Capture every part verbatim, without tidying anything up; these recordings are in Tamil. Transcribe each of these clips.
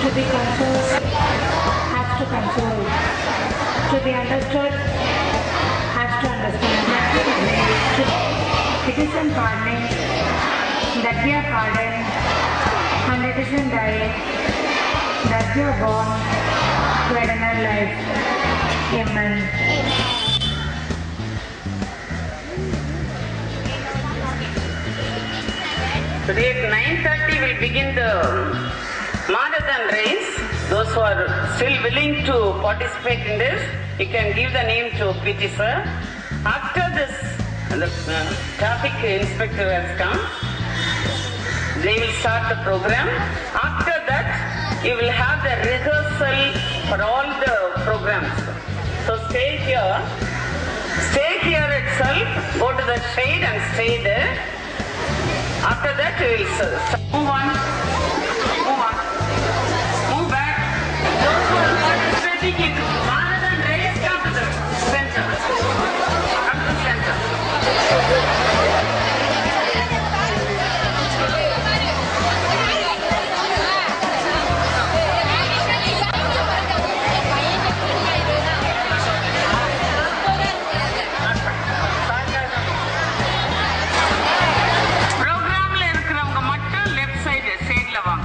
To be consoled has to console. To be understood has to understand. It isn't pardoning that we are pardoned, and it isn't dying that we are born to eternal life. Amen. Today at nine thirty we'll begin the marathon race. Those who are still willing to participate in this, you can give the name to P T sir. After this, the uh, traffic inspector has come. They will start the program. After that, you will have the rehearsal for all the programs. So stay here. Stay here itself. Go to the shade and stay there. After that, we will move on. Move on. Move back. Those who are participating in marathon race, come to the center. Come to the center. Programல இருக்கிறவங்க மட்டும் லெஃப்ட் சைடு சைடுல வாங்க.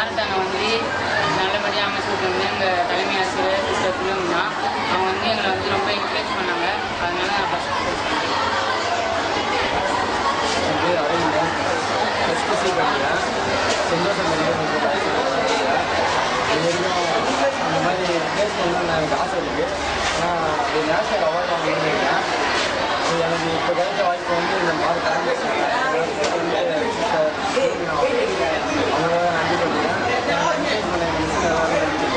மாரத்தானை வந்து நல்லபடியாக அமைச்சிட்டு வந்து எங்கள் தலைமை ஆசிரியர் சிஸ்டர் பிள்ளைங்கன்னா அவங்க வந்து எங்களை வந்து ரொம்ப என்கரேஜ் பண்ணாங்க. அதனால நான் ஃபஸ்ட் வந்து அரவிந்தன் எஸ்பிசி படிக்கிறேன். சந்தோஷம் இது வரைக்கும் அந்த மாதிரி பிளேஸ் பண்ணணும்னு எனக்கு ஆசை இருக்குது. ஆனால் அது நேஷனல் அவார்டு வாங்கணும்னு நினைக்கிறேன். எனக்கு இப்போ கிடைச்ச வாய்ப்பு வந்து இந்த மாதிரி காங்கிரஸ் வந்து அவங்கள நன்றி பண்ணுறேன். என்கரேஜ் பண்ண மிஸ் எல்லாரும் நன்றி.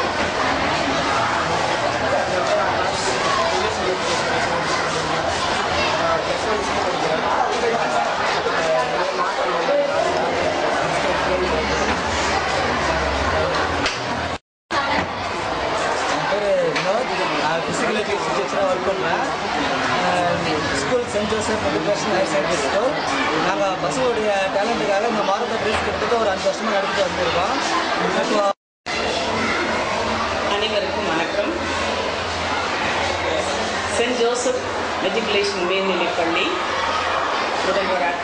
ஃபிசிக்கல் எஜுகேஷன் டீச்சராக ஒர்க் பண்ணுறேன். School saint Joseph education higher secondary school. நாங்கள் பசங்களுடைய டேலண்ட்டுக்காக இந்த மாரத்தான் ரேஸ் கிட்டத்தட்ட ஒரு அஞ்சு வருஷமாக நடத்திட்டு வந்திருக்கோம். அனைவருக்கும் வணக்கம். சென்ட் ஜோசப் மெட்ரிகுலேஷன் மேல்நிலைப்பள்ளி முதல்வராக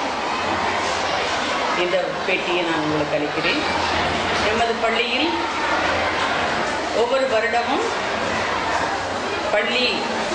இந்த பேட்டியை நான் உங்களுக்கு அளிக்கிறேன். எமது பள்ளியில் ஒவ்வொரு வருடமும் பள்ளி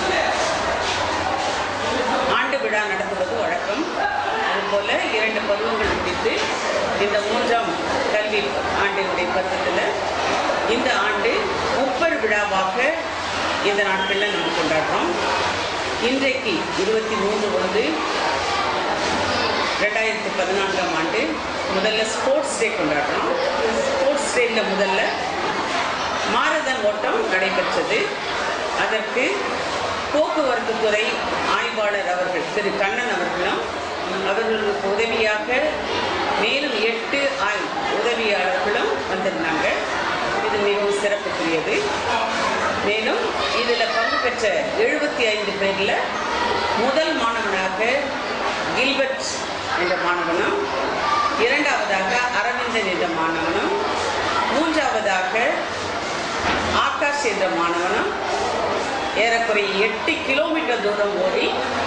ஆண்டு விழா நடத்துவது வழக்கம். அதுபோல் இரண்டு பருவங்கள் முடித்து இந்த மூன்றாம் கல்வி ஆண்டினுடைய பருவத்தில் இந்த ஆண்டு முப்பெரு விழாவாக இந்த நாட்களில் நம்ம கொண்டாடுறோம். இன்றைக்கு இருபத்தி மூன்று ஒன்று ரெண்டாயிரத்தி பதினான்காம் ஆண்டு முதல்ல ஸ்போர்ட்ஸ் டே கொண்டாடுறோம். ஸ்போர்ட்ஸ் டேயில் முதல்ல மாரத்தான் ஓட்டம் நடைபெற்றது. அதற்கு போக்குவரத்து துறை ஆய்வாளர் அவர்கள் திரு கண்ணன் அவர்களும் அவர்களுக்கு உதவியாக மேலும் எட்டு ஆய் உதவியாளர்களும் வந்திருந்தாங்க. இது மிகவும் சிறப்புக்குரியது. மேலும் இதில் பங்கு பெற்ற எழுபத்தி ஐந்து பேரில் முதல் மாணவனாக கில்பர்ட் என்ற மாணவனும், இரண்டாவதாக அரவிந்தன் என்ற மாணவனும், மூன்றாவதாக ஆகாஷ் என்ற மாணவனும் ஏறக்குறைய எட்டு கிலோமீட்டர் தூரம் ஓடி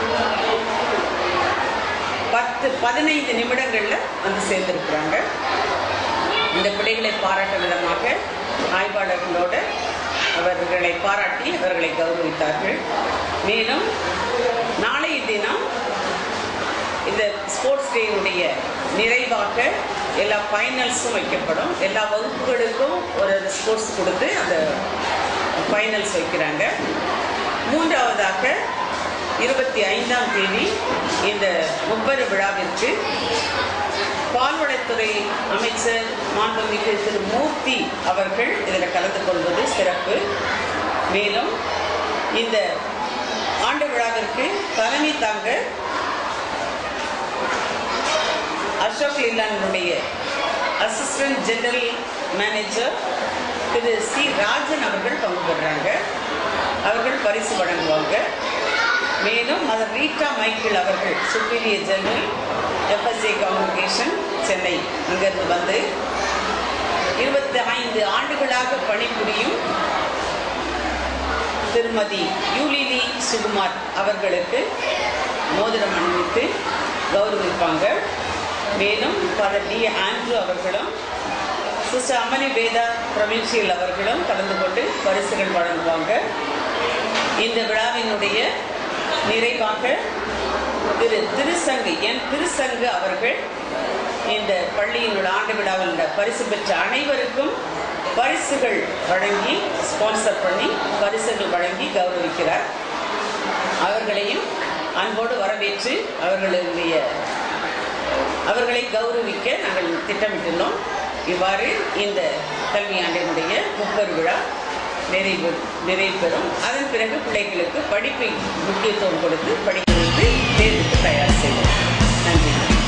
பத்து பதினைந்து நிமிடங்களில் வந்து சேர்ந்திருக்கிறாங்க. இந்த பிள்ளைகளை பாராட்ட விதமாக ஆய்வாளர்களோடு அவர்களை பாராட்டி அவர்களை கௌரவித்தார்கள். மேலும் நாளைய தினம் இந்த ஸ்போர்ட்ஸ் டேனுடைய நிறைவாக எல்லா ஃபைனல்ஸும் வைக்கப்படும். எல்லா வகுப்புகளுக்கும் ஒரு ஸ்போர்ட்ஸ் கொடுத்து அந்த ஃபைனல்ஸ் வைக்கிறாங்க. மூன்றாவதாக இருபத்தி ஐந்தாம் தேதி இந்த முப்பெரு விழாவிற்கு பால்வளத்துறை அமைச்சர் மாண்புமிகு திரு மூர்த்தி அவர்கள் இதில் கலந்து கொள்வது சிறப்பு. மேலும் இந்த ஆண்டு விழாவிற்கு தலைமை தாங்க அசோக் லேலானுடைய அசிஸ்டன்ட் ஜெனரல் மேனேஜர் திரு சி ராஜன் அவர்கள் பங்கு பெறுறாங்க. அவர்கள் பரிசு வழங்குவாங்க. மேலும் மதர் ரீட்டா மைக்கேல் அவர்கள் superior general FSA communication Chennai அங்கிருந்து வந்து இருபத்தி ஐந்து ஆண்டுகளாக பணிபுரியும் திருமதி யூலிலி சுகுமார் அவர்களுக்கு மோதிரம் அணிவித்து கௌரவிப்பாங்க. மேலும் ஃபாதர் டி ஆண்ட்ரூ அவர்களும் சிஸ்டர் அமலி வேதா ப்ரொவின்சியல் அவர்களும் கலந்து கொண்டு பரிசுகள் வழங்குவாங்க. இந்த விழாவினுடைய நிறைவாக திரு திருசங்கு என் திருசங்கு அவர்கள் இந்த பள்ளியினுடைய ஆண்டு விழாவில் பரிசு பெற்ற அனைவருக்கும் பரிசுகள் வழங்கி ஸ்பான்சர் பண்ணி பரிசுகள் வழங்கி கௌரவிக்கிறார். அவர்களையும் அன்போடு வரவேற்று அவர்களுடைய அவர்களை கௌரவிக்க நாங்கள் திட்டமிட்டுள்ளோம். இவ்வாறு இந்த கல்வியாண்டினுடைய முப்பெரு விழா நிறைவு நிறைவு பெறும். அதன் பிறகு பிள்ளைகளுக்கு படிப்பை முக்கியத்துவம் கொடுத்து படிக்கிறது தேர்வுக்கு தயார் செய்வோம். நன்றி.